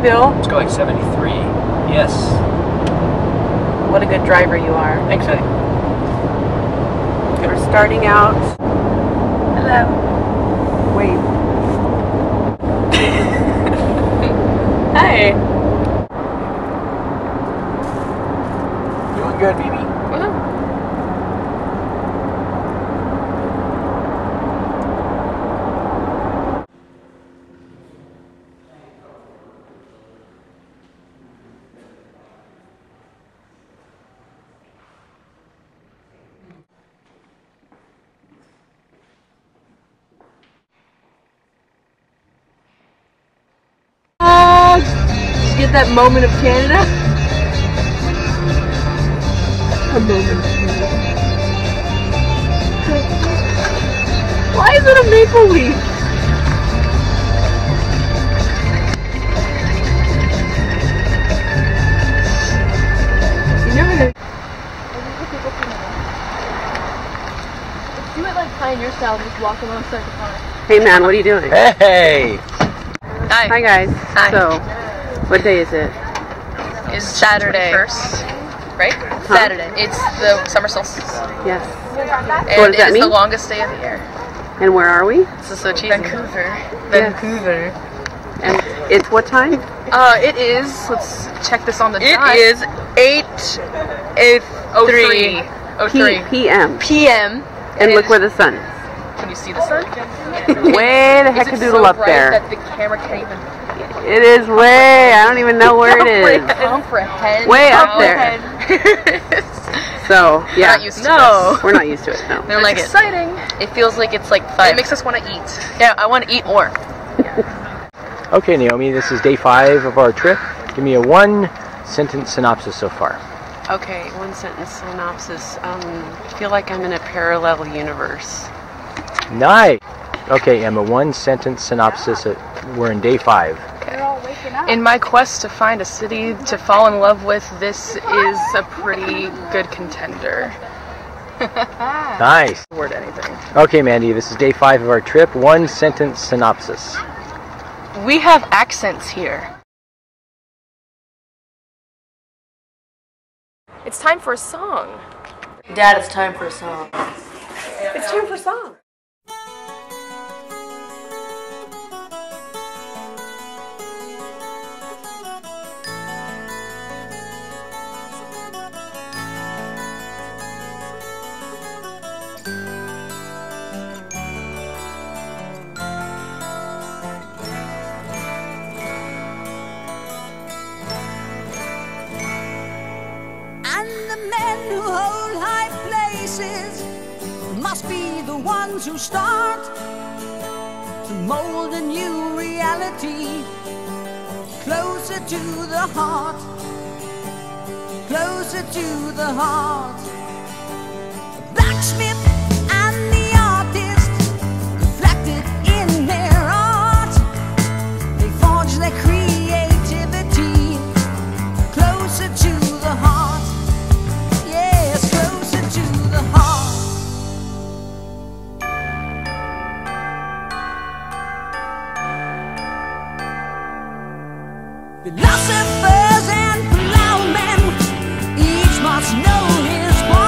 Bill. Let's go like 73. Yes. What a good driver you are. Thanks, honey. We're starting out. Hello. Wait. Hi. Doing good, baby. Get that moment of Canada. A moment of Canada. Why is it a maple leaf? You never know. Let's do it like pioneer style, just walk alongside the car. Hey man, what are you doing? Hey! Hi. Hi guys. Hi. So, what day is it? It's Saturday. 21st, right? Huh? Saturday. It's the summer solstice. Yes. And what does that it is mean? the longest day of the year. And where are we? This is so cheesy. Vancouver. Yes. Vancouver. And it's what time? It is, let's check this on the It dot. is 8:03 PM. PM. And look where the sun is. Can you see the sun? Way the Is it heck-a-doodle so up bright there. that the camera can't even It is way, I don't even know where it is. comprehend. Way up there. So, yeah. We're not used to this. We're not used to it, no. I don't like exciting. It feels like it's like 5. It makes us want to eat. Yeah, I want to eat more. Okay, Naomi, this is day 5 of our trip. Give me a 1-sentence synopsis so far. Okay, 1-sentence synopsis. I feel like I'm in a parallel universe. Nice! Okay, Emma, 1-sentence synopsis. We're in day 5. In my quest to find a city to fall in love with, this is a pretty good contender. Nice. Word anything. Okay, Mandy, this is day 5 of our trip. 1-sentence synopsis. We have accents here. It's time for a song. Dad, it's time for a song. It's time for a song. And the men who hold high places must be the ones who start to mold a new reality closer to the heart, closer to the heart. The blacksmith and the artist reflected in their art, they forge their creativity closer to the heart. Yes, closer to the heart. Philosophers and plowmen, each must know his point.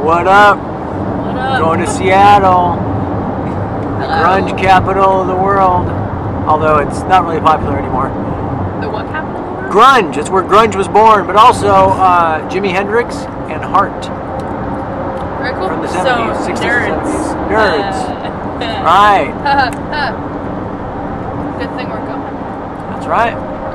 What up? What up? Going to Seattle, the grunge capital of the world. Although it's not really popular anymore. The what capital of the world? Grunge. It's where grunge was born, but also Jimi Hendrix and Heart. Very cool. From the 70s, 60s, nerds. 70s. Nerds. Right. Good thing we're going. That's right.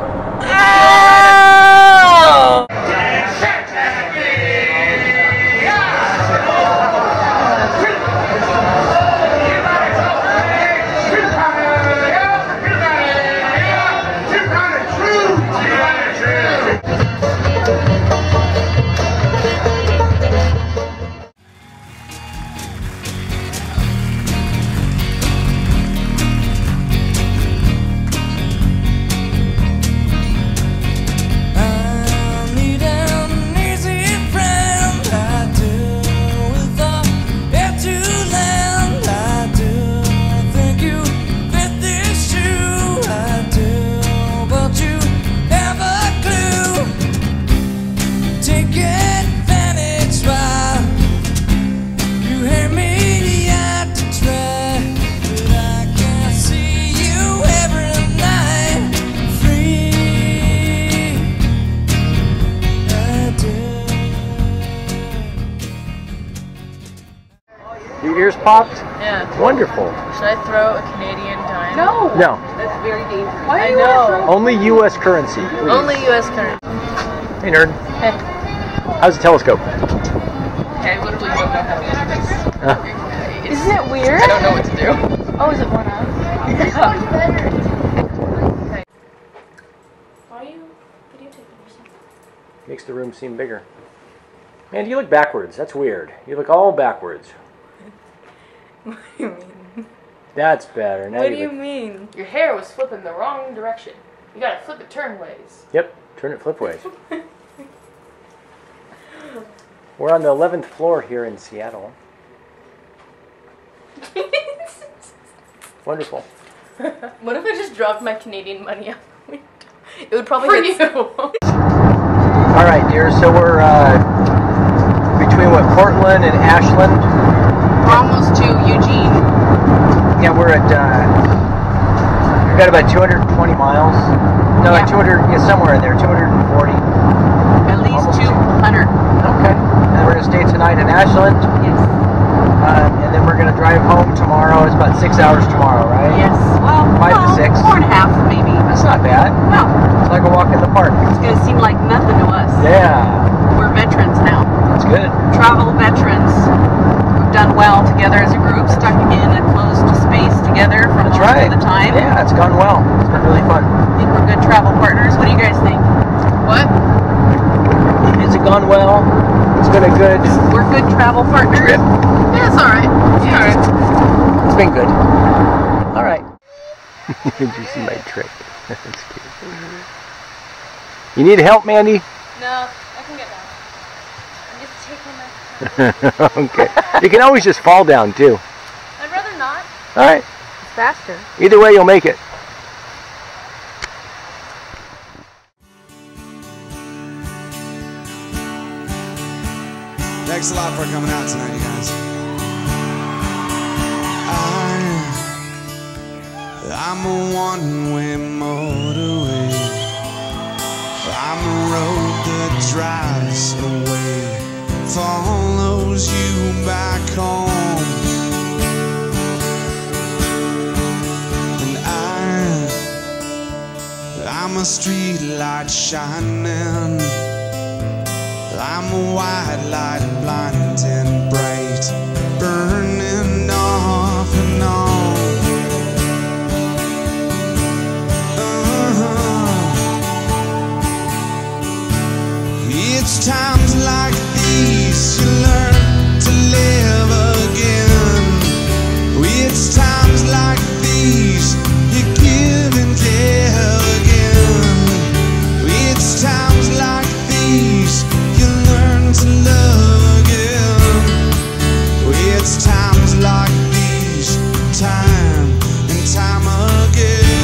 Your ears popped? Yeah. Wonderful. Should I throw a Canadian dime? No. No. That's very dangerous. Why are you Only U.S. currency, please. Only U.S. currency. Hey, nerd. Hey. How's the telescope? I literally don't know how to use this. Isn't it weird? I don't know what to do. Oh, is it one eye? Why are you videotaping yourself? Makes the room seem bigger. Man, you look backwards. That's weird. You look all backwards. What do you mean? That's better. Now What do you look... mean? Your hair was flipping the wrong direction. You gotta flip it turn ways. Yep. Turn it flip ways. We're on the 11th floor here in Seattle. Wonderful. What if I just dropped my Canadian money out the window? It would probably hit you. All right, dear. So we're between Portland and Ashland. We're almost to Eugene. Yeah, we're at. We've got about 220 miles. No, Yeah. 200. Yeah, somewhere in there. 240. At least Almost 200. Okay. And we're gonna stay tonight in Ashland. Yes. And then we're gonna drive home tomorrow. It's about 6 hours tomorrow, right? Yes. Well, 5 to 6. 4.5 maybe. That's not bad. No. It's like a walk in the park. It's gonna seem like nothing to us. Yeah. We're veterans now. That's good. Travel veterans who've done well together as a group, stuck in a closed space together for most of the time. Yeah, it's gone well. It's been really fun. I think we're good travel partners. What do you guys think? What? Has it gone well? It's been a good We're good travel partners. trip. Yeah, it's alright. Yeah, alright. It's been good. All right. Did you see my trick? That's cute. You need help, Mandy? No, I can get down. I'm just taking my... Okay. You can always just fall down, too. I'd rather not. All right. It's faster. Either way, you'll make it. Thanks a lot for coming out tonight, you guys. I'm a one-way motorway. I'm the road that drives away, follows you back home. And I'm a street light shining. I'm a white light, blinding bright, burning off and on. It's times like these you learn to live again. It's times like these you give and give again. It's times like these you learn to love again. It's times like these, time and time again.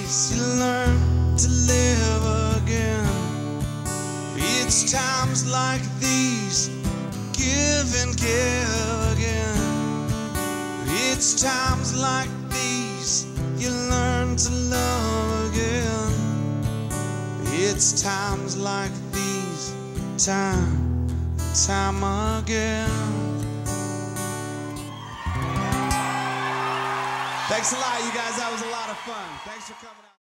these you learn to live again. It's times like these, give and give again. It's times like these you learn to love again. It's times like these, time again. Thanks a lot, you guys. That was a lot of fun. Thanks for coming out.